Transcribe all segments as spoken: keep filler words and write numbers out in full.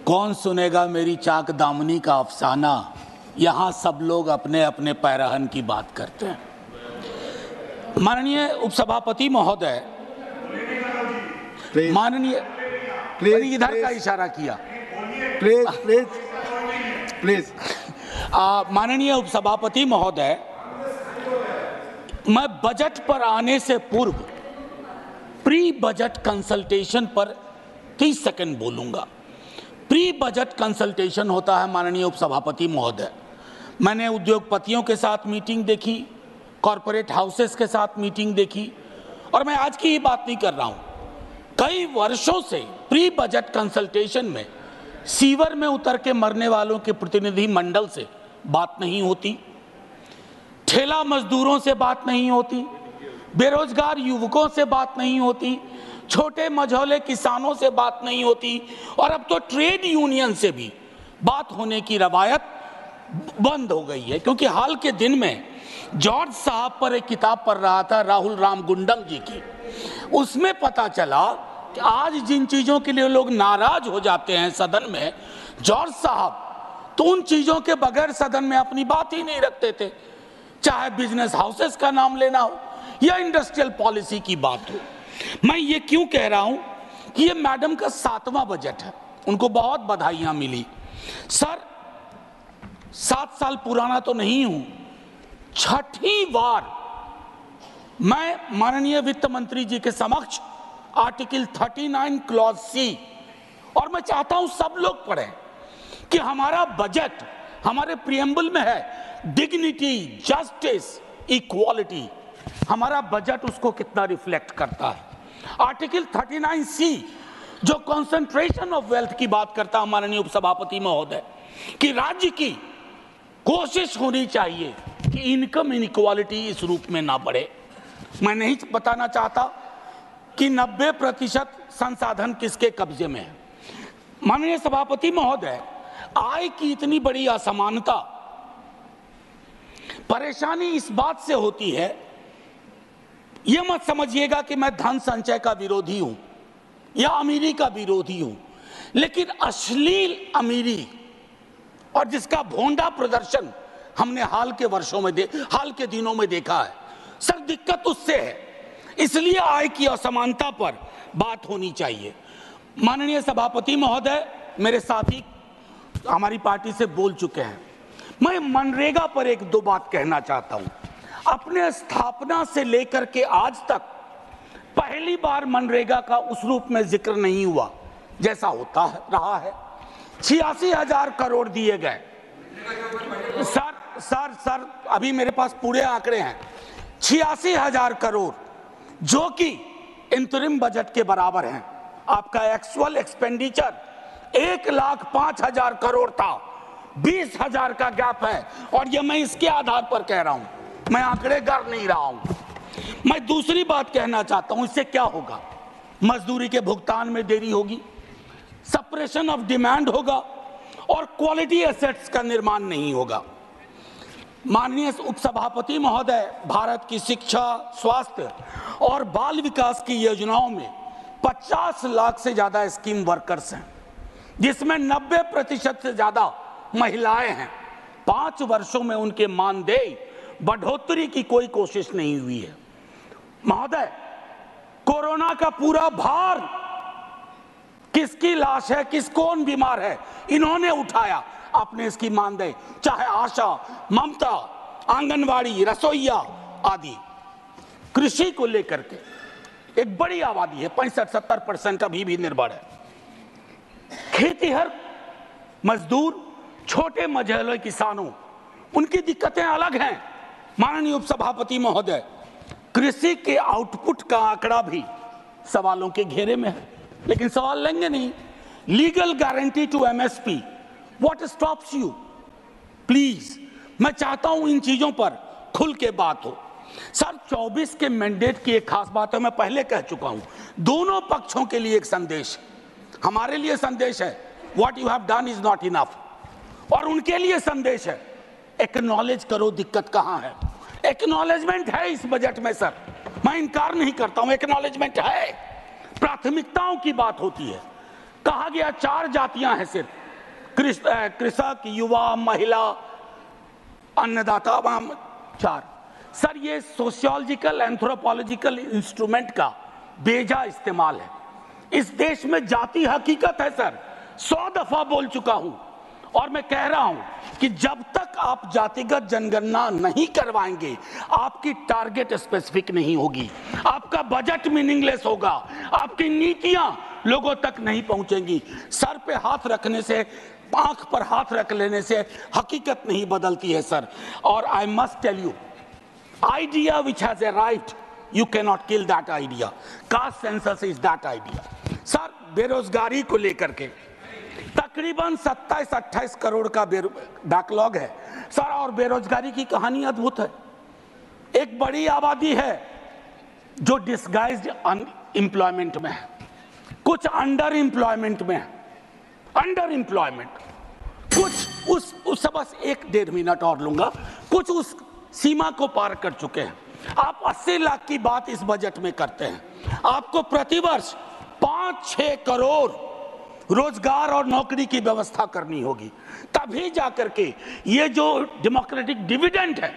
कौन सुनेगा मेरी चाक दामनी का अफसाना, यहाँ सब लोग अपने अपने पैरहन की बात करते हैं। माननीय उपसभापति महोदय, माननीय इधर का इशारा किया, प्लीज प्लीज प्लीज माननीय उपसभापति महोदय, मैं बजट पर आने से पूर्व प्री बजट कंसल्टेशन पर तीस सेकंड बोलूंगा। प्री बजट कंसल्टेशन होता है माननीय उपसभापति महोदय। मैंने उद्योगपतियों के साथ मीटिंग देखी, कॉरपोरेट हाउसेस के साथ मीटिंग देखी, और मैं आज की ही बात नहीं कर रहा हूं। कई वर्षों से प्री बजट कंसल्टेशन में सीवर में उतर के मरने वालों के प्रतिनिधि मंडल से बात नहीं होती, ठेला मजदूरों से बात नहीं होती, बेरोजगार युवकों से बात नहीं होती, छोटे मझौले किसानों से बात नहीं होती, और अब तो ट्रेड यूनियन से भी बात होने की रवायत बंद हो गई है। क्योंकि हाल के दिन में जॉर्ज साहब पर एक किताब पढ़ रहा था, राहुल राम गुंडम जी की, उसमें पता चला कि आज जिन चीजों के लिए लोग नाराज हो जाते हैं सदन में, जॉर्ज साहब तो उन चीजों के बगैर सदन में अपनी बात ही नहीं रखते थे। चाहे बिजनेस हाउसेस का नाम लेना हो या इंडस्ट्रियल पॉलिसी की बात हो। मैं ये क्यों कह रहा हूं कि ये मैडम का सातवां बजट है, उनको बहुत बधाइयां मिली। सर, सात साल पुराना तो नहीं हूं, छठी बार मैं माननीय वित्त मंत्री जी के समक्ष आर्टिकल उनतालीस क्लॉज सी, और मैं चाहता हूं सब लोग पढ़ें कि हमारा बजट हमारे प्रियम्बल में है, डिग्निटी, जस्टिस, इक्वालिटी। हमारा बजट उसको कितना रिफ्लेक्ट करता है। आर्टिकल उनतालीस सी जो कंसंट्रेशन ऑफ वेल्थ की बात करता है माननीय उपसभापति महोदय, कि राज्य की कोशिश होनी चाहिए कि इनकम इनइक्वालिटी इस रूप में ना बढ़े। मैं नहीं बताना चाहता कि नब्बे प्रतिशत संसाधन किसके कब्जे में है। माननीय सभापति महोदय, आय की इतनी बड़ी असमानता, परेशानी इस बात से होती है, यह मत समझिएगा कि मैं धन संचय का विरोधी हूं या अमीरी का विरोधी हूं, लेकिन अश्लील अमीरी और जिसका भोंडा प्रदर्शन हमने हाल के वर्षों में दे हाल के दिनों में देखा है। सर, दिक्कत उससे है, इसलिए आय की असमानता पर बात होनी चाहिए। माननीय सभापति महोदय, मेरे साथी हमारी पार्टी से बोल चुके हैं, मैं मनरेगा पर एक दो बात कहना चाहता हूं। अपने स्थापना से लेकर के आज तक पहली बार मनरेगा का उस रूप में जिक्र नहीं हुआ जैसा होता है, रहा है। छियासी हजार करोड़ दिए गए। सर सर सर अभी मेरे पास पूरे आंकड़े हैं। छियासी हजार करोड़ जो कि इंतरिम बजट के बराबर हैं। आपका एक्चुअल एक्सपेंडिचर एक लाख पांच हजार करोड़ था, बीस हजार का गैप है, और ये मैं इसके आधार पर कह रहा हूं, मैं आंकड़े कर नहीं रहा हूं। मैं दूसरी बात कहना चाहता हूं, इससे क्या होगा? मजदूरी के भुगतान में देरी होगी, सप्रेशन ऑफ डिमांड होगा, और क्वालिटी एसेट्स का निर्माण नहीं होगा। माननीय उपसभापति महोदय, भारत की शिक्षा, स्वास्थ्य और बाल विकास की योजनाओं में पचास लाख से ज्यादा स्कीम वर्कर्स हैं, जिसमें नब्बे प्रतिशत से ज्यादा महिलाएं हैं। पांच वर्षों में उनके मानदेय बढ़ोतरी की कोई कोशिश नहीं हुई है। महोदय, कोरोना का पूरा भार किसकी लाश है, किस कौन बीमार है, इन्होंने उठाया। आपने इसकी मानदेय, चाहे आशा, ममता, आंगनवाड़ी, रसोईया आदि, कृषि को लेकर के एक बड़ी आबादी है, पैंसठ सत्तर परसेंट अभी भी निर्भर है। खेतीहर मजदूर, छोटे मझौले किसानों, उनकी दिक्कतें अलग हैं। माननीय उपसभापति महोदय, कृषि के आउटपुट का आंकड़ा भी सवालों के घेरे में है, लेकिन सवाल लेंगे नहीं। Legal guarantee to MSP, what stops you? Please, मैं चाहता हूं इन चीजों पर खुल के बात हो। सर, चौबीस के मैंडेट की एक खास बात है, मैं पहले कह चुका हूं, दोनों पक्षों के लिए एक संदेश, हमारे लिए संदेश है what you have done is not enough, और उनके लिए संदेश है एक्नॉलेज करो दिक्कत कहां है। एक्नॉलेजमेंट है इस बजट में सर, मैं इनकार नहीं करता हूं, एक्नॉलेजमेंट है। प्राथमिकताओं की बात होती है। कहा गया चार जातियां हैं सिर्फ, कृषक, युवा, महिला, अन्नदाता, चार। सर ये सोशियोलॉजिकल एंथ्रोपोलॉजिकल इंस्ट्रूमेंट का बेजा इस्तेमाल है। इस देश में जाति हकीकत है सर, सौ दफा बोल चुका हूं और मैं कह रहा हूं कि जब तक आप जातिगत जनगणना नहीं करवाएंगे आपकी टारगेट स्पेसिफिक नहीं होगी, आपका बजट मीनिंगलेस होगा, आपकी नीतियां लोगों तक नहीं पहुंचेंगी। सर पे हाथ रखने से, आंख पर हाथ रख लेने से हकीकत नहीं बदलती है सर। और I must tell you, idea which has arrived, you cannot kill that idea. Caste census is that idea. Sir बेरोजगारी को लेकर के तकरीबन सत्ताईस अट्ठाईस करोड़ का बैकलॉग है सर, और बेरोजगारी की कहानी अद्भुत है। एक बड़ी आबादी है जो डिस्गाइज्ड अनएम्प्लॉयमेंट में है, कुछ अंडर एम्प्लॉयमेंट में है, अंडर एम्प्लॉयमेंट, कुछ उस, उस बस एक डेढ़ मिनट और लूंगा, कुछ उस सीमा को पार कर चुके हैं। आप अस्सी लाख की बात इस बजट में करते हैं, आपको प्रतिवर्ष पांच छह करोड़ रोजगार और नौकरी की व्यवस्था करनी होगी, तभी जाकर के ये जो डेमोक्रेटिक डिविडेंड है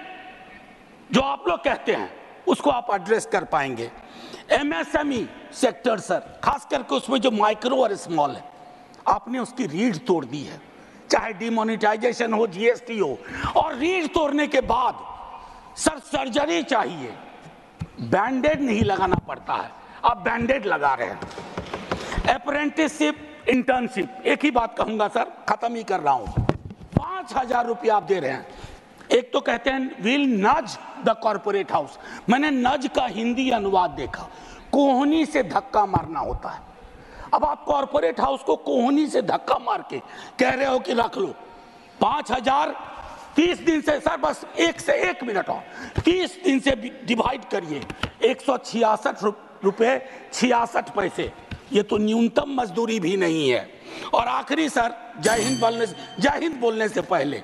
जो आप लोग कहते हैं उसको आप एड्रेस कर पाएंगे। एमएसएमई सेक्टर सर, खास करके उसमें जो माइक्रो और स्मॉल है, आपने उसकी रीढ़ तोड़ दी है, चाहे डिमोनेटाइजेशन हो, जीएसटी हो, और रीढ़ तोड़ने के बाद सर सर्जरी चाहिए, बैंडेड नहीं लगाना पड़ता है, आप बैंडेड लगा रहे हैं। अप्रेंटिसशिप, इंटर्नशिप, एक ही बात कहूंगा सर, खत्म ही कर रहा हूं, पांच हजार रुपया आप दे रहे हैं। एक तो कहते हैं विल नज द कॉर्पोरेट हाउस, मैंने नज का हिंदी अनुवाद देखा, कोहनी से धक्का मारना होता है। अब आप कॉर्पोरेट हाउस को कोहनी से धक्का मार के कह रहे हो कि रख लो पांच हजार, तीस दिन से सर, बस एक से एक मिनट और, तीस दिन से डिवाइड करिए, एक सौ छियासठ रुपए छियासठ पैसे, ये तो न्यूनतम मजदूरी भी नहीं है। और आखिरी सर, जय हिंद बोलने से जय हिंद बोलने से पहले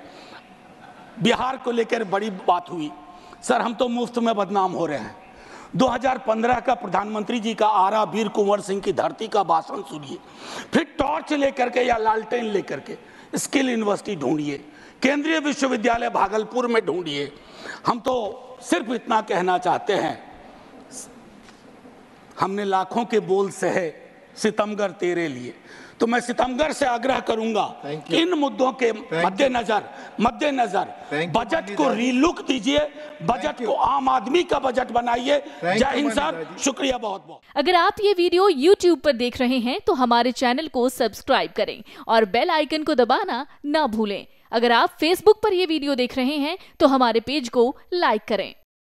बिहार को लेकर बड़ी बात हुई सर, हम तो मुफ्त में बदनाम हो रहे हैं। दो हज़ार पंद्रह का प्रधानमंत्री जी का आरा वीर कुंवर सिंह की धरती का भाषण सुनिए, फिर टॉर्च लेकर के या लालटेन लेकर के स्किल यूनिवर्सिटी ढूंढिए, केंद्रीय विश्वविद्यालय भागलपुर में ढूंढिए। हम तो सिर्फ इतना कहना चाहते हैं, हमने लाखों के बोल सहे सितमगर तेरे लिए, तो मैं सितमगर से आग्रह करूंगा इन मुद्दों के मद्देनजर मद्देनजर बजट को रीलुक दीजिए, बजट को आम आदमी का बजट बनाइए। जय हिंद सर, शुक्रिया बहुत बहुत। अगर आप ये वीडियो यूट्यूब पर देख रहे हैं तो हमारे चैनल को सब्सक्राइब करें और बेल आइकन को दबाना ना भूलें। अगर आप फेसबुक पर यह वीडियो देख रहे हैं तो हमारे पेज को लाइक करें।